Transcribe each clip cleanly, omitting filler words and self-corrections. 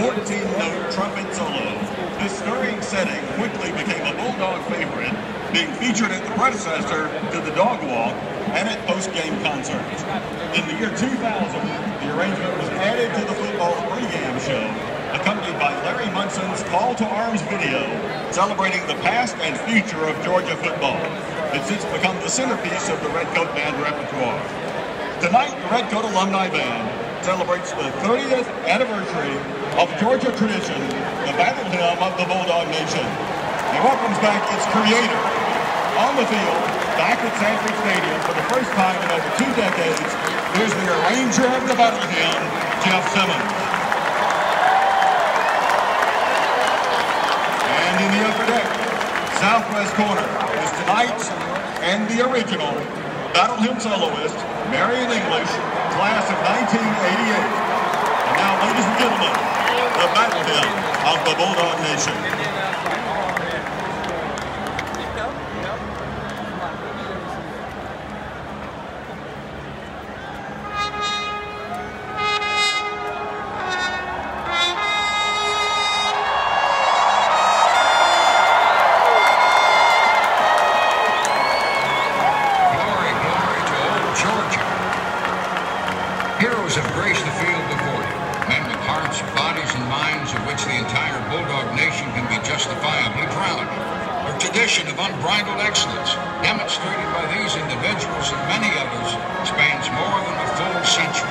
14-note trumpet solo. This stirring setting quickly became a Bulldog favorite, being featured at the predecessor to the Dog Walk and at post-game concerts. In the year 2000, the arrangement was added to the football pregame show, accompanied by Larry Munson's Call to Arms video, celebrating the past and future of Georgia football. It's since become the centerpiece of the Redcoat Band repertoire. Tonight, the Redcoat Alumni Band celebrates the 30th anniversary of Georgia tradition, the battle hymn of the Bulldog Nation, and welcomes back its creator. On the field, back at Sanford Stadium for the first time in over 2 decades, here's the arranger of the battle hymn, Jeff Simmons. And in the upper deck, southwest corner, is tonight's and the original battle hymn soloist, Marion English, class of 1988. And now, ladies and gentlemen, the battle hymn of the Bulldog Nation. Heroes have graced the field before you, men with hearts, bodies, and minds of which the entire Bulldog Nation can be justifiably proud. A tradition of unbridled excellence, demonstrated by these individuals and many others, spans more than a full century.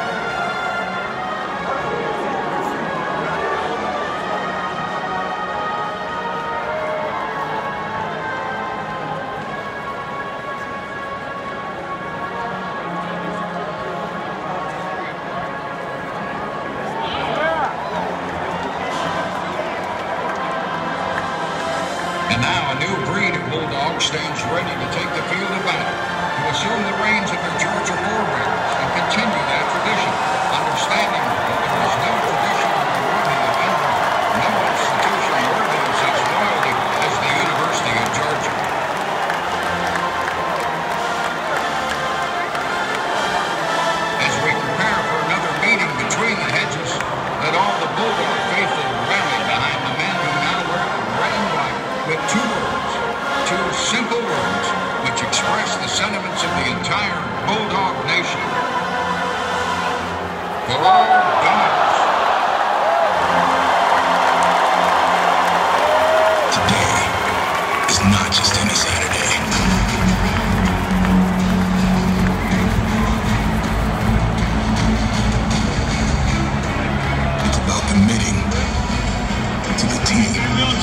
And now a new breed of Bulldog stands ready to take the field of battle, to assume the reins of their Georgia forebears and continue that tradition, understanding that there is no tradition worthy of envy, no institution worthy of such loyalty as the University of Georgia. As we prepare for another meeting between the hedges, let all the Bulldog faithful rally behind the men who now wear the red and white, with 2 words, 2 simple words, which express the sentiments of the entire Bulldog Nation. For all dogs. Today is not just any Saturday. It's about committing to the team.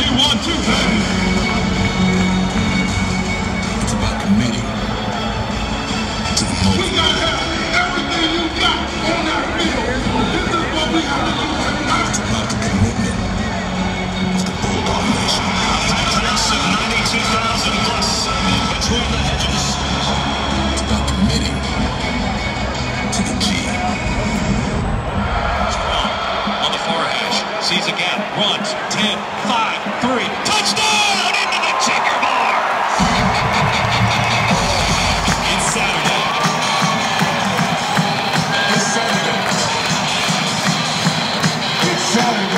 It's about committing to the moment. We gotta have everything you got on that field. This is what we gotta do tonight. It's about the commitment of the Bulldog Nation. Attendance of 92,000 plus between the hedges. It's about committing to the G. On the far hash, sees again, runs, 10, 5, 3, touchdown into the checkerboard! It's Saturday. It's Saturday. It's Saturday.